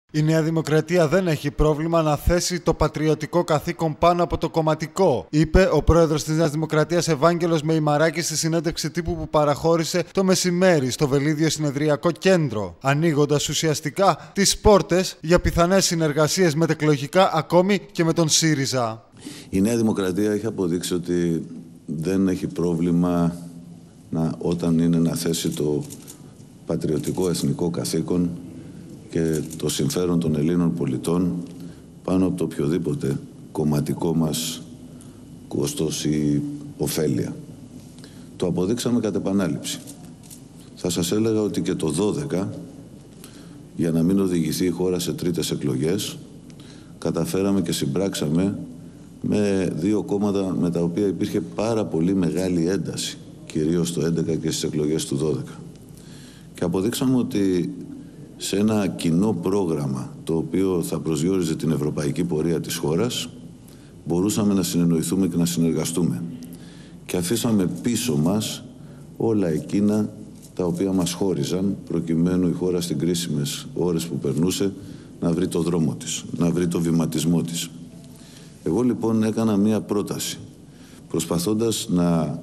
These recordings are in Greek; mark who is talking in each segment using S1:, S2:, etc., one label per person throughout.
S1: Η Νέα Δημοκρατία δεν έχει πρόβλημα να θέσει το πατριωτικό καθήκον πάνω από το κομματικό, είπε ο πρόεδρος της Νέας Δημοκρατίας Ευάγγελος Μεϊμαράκης στη συνέντευξη τύπου που παραχώρησε το μεσημέρι στο Βελίδιο Συνεδριακό Κέντρο, ανοίγοντας ουσιαστικά τις πόρτες για πιθανές συνεργασίες μετεκλογικά ακόμη και με τον ΣΥΡΙΖΑ.
S2: Η Νέα Δημοκρατία έχει αποδείξει ότι δεν έχει πρόβλημα όταν είναι να θέσει το πατριωτικό εθνικό καθήκον και το συμφέρον των Ελλήνων πολιτών πάνω από το οποιοδήποτε κομματικό μας κόστος ή ωφέλεια. Το αποδείξαμε κατ' επανάληψη. Θα σας έλεγα ότι και το 12, για να μην οδηγηθεί η χώρα σε τρίτες εκλογές, καταφέραμε και συμπράξαμε με δύο κόμματα με τα οποία υπήρχε πάρα πολύ μεγάλη ένταση, κυρίως το 11 και στις εκλογές του 12. Και αποδείξαμε ότι σε ένα κοινό πρόγραμμα το οποίο θα προσδιόριζε την ευρωπαϊκή πορεία της χώρας μπορούσαμε να συνεννοηθούμε και να συνεργαστούμε. Και αφήσαμε πίσω μας όλα εκείνα τα οποία μας χώριζαν προκειμένου η χώρα στις κρίσιμες ώρες που περνούσε να βρει το δρόμο της, να βρει το βηματισμό της. Εγώ λοιπόν έκανα μία πρόταση προσπαθώντας να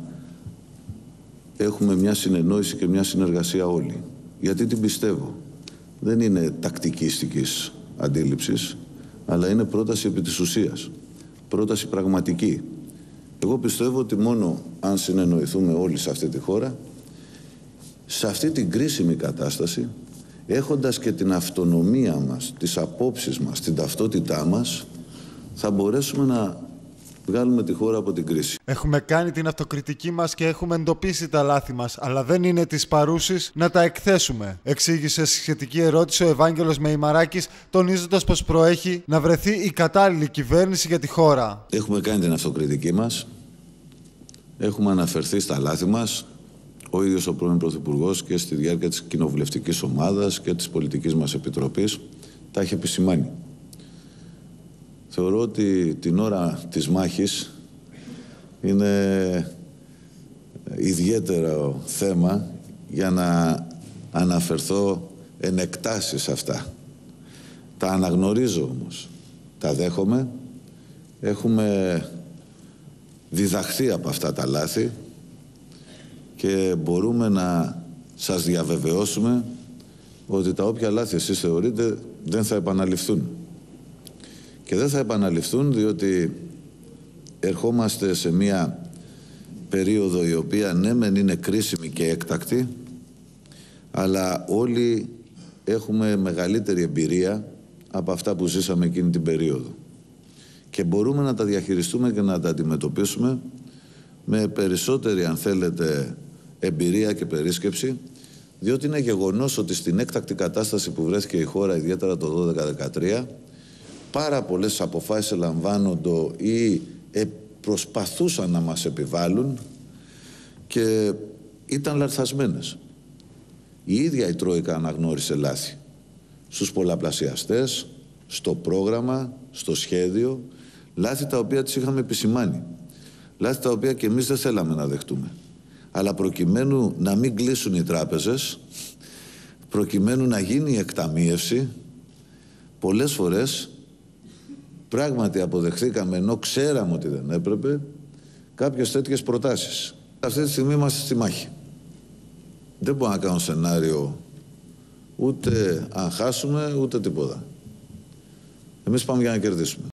S2: έχουμε μια συνεννόηση και μια συνεργασία όλοι. Γιατί την πιστεύω. Δεν είναι τακτικίστικης αντίληψης, αλλά είναι πρόταση επί της ουσίας. Πρόταση πραγματική. Εγώ πιστεύω ότι μόνο αν συνεννοηθούμε όλοι σε αυτή τη χώρα, σε αυτή την κρίσιμη κατάσταση, έχοντας και την αυτονομία μας, τις απόψεις μας, την ταυτότητά μας, θα μπορέσουμε να βγάλουμε τη χώρα από την κρίση.
S1: Έχουμε κάνει την αυτοκριτική μας και έχουμε εντοπίσει τα λάθη μας, αλλά δεν είναι της παρούσης να τα εκθέσουμε, εξήγησε σχετική ερώτηση ο Ευάγγελος Μεϊμαράκης, τονίζοντας πως προέχει να βρεθεί η κατάλληλη κυβέρνηση για τη χώρα.
S2: Έχουμε κάνει την αυτοκριτική μας, έχουμε αναφερθεί στα λάθη μας, ο ίδιος ο πρώην Πρωθυπουργός και στη διάρκεια της κοινοβουλευτικής ομάδας και της πολιτικής μας επιτροπής τα έχει επισημάνει. Θεωρώ ότι την ώρα της μάχης είναι ιδιαίτερο θέμα για να αναφερθώ εν εκτάσεις σε αυτά. Τα αναγνωρίζω όμως, τα δέχομαι, έχουμε διδαχθεί από αυτά τα λάθη και μπορούμε να σας διαβεβαιώσουμε ότι τα όποια λάθη εσείς θεωρείτε δεν θα επαναληφθούν. Και δεν θα επαναληφθούν διότι ερχόμαστε σε μια περίοδο η οποία ναι μεν είναι κρίσιμη και έκτακτη, αλλά όλοι έχουμε μεγαλύτερη εμπειρία από αυτά που ζήσαμε εκείνη την περίοδο. Και μπορούμε να τα διαχειριστούμε και να τα αντιμετωπίσουμε με περισσότερη, αν θέλετε, εμπειρία και περίσκεψη, διότι είναι γεγονός ότι στην έκτακτη κατάσταση που βρέθηκε η χώρα, ιδιαίτερα το 12-13, πάρα πολλές αποφάσεις ελαμβάνονται ή προσπαθούσαν να μας επιβάλλουν και ήταν λανθασμένες. Η ίδια η Τρόικα αναγνώρισε λάθη στους πολλαπλασιαστές, στο πρόγραμμα, στο σχέδιο, λάθη τα οποία τις είχαμε επισημάνει, λάθη τα οποία και εμείς δεν θέλαμε να δεχτούμε. Αλλά προκειμένου να μην κλείσουν οι τράπεζες, προκειμένου να γίνει η εκταμείευση, πολλές φορές πράγματι αποδεχθήκαμε, ενώ ξέραμε ότι δεν έπρεπε, κάποιες τέτοιες προτάσεις. Αυτή τη στιγμή είμαστε στη μάχη. Δεν μπορώ να κάνω σενάριο ούτε αν χάσουμε ούτε τίποτα. Εμείς πάμε για να κερδίσουμε.